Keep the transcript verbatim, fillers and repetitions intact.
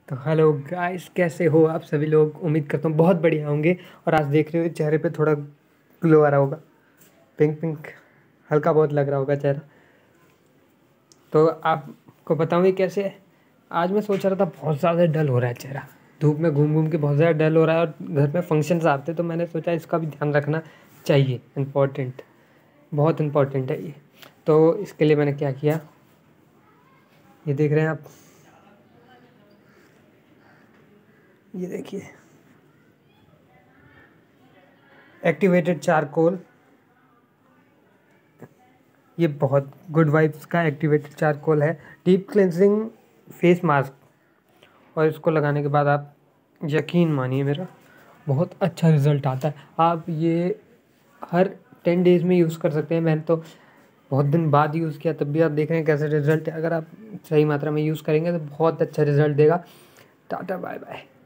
तो hello guys, कैसे हो आप सभी लोग। उम्मीद करता हूँ बहुत बढ़िया होंगे। और आज देख रहे हो चेहरे पे थोड़ा ग्लो आ रहा होगा, पिंक पिंक हल्का बहुत लग रहा होगा चेहरा। तो आपको बताऊँ ये कैसे है। आज मैं सोच रहा था बहुत ज़्यादा डल हो रहा है चेहरा, धूप में घूम घूम के बहुत ज़्यादा डल हो रहा है और घर में फंक्शंस आते, तो मैंने सोचा इसका भी ध्यान रखना चाहिए। इम्पोर्टेंट, बहुत इम्पोर्टेंट है ये। तो इसके लिए मैंने क्या किया, ये देख रहे हैं आप, ये देखिए एक्टिवेटेड चारकोल। ये बहुत गुड वाइब्स का एक्टिवेटेड चारकोल है, डीप क्लेंजिंग फेस मास्क। और इसको लगाने के बाद आप यकीन मानिए मेरा, बहुत अच्छा रिज़ल्ट आता है। आप ये हर टेन डेज़ में यूज़ कर सकते हैं। मैंने तो बहुत दिन बाद यूज़ किया, तब भी आप देख रहे हैं कैसे रिज़ल्ट है। अगर आप सही मात्रा में यूज़ करेंगे तो बहुत अच्छा रिज़ल्ट देगा। Tata bye bye.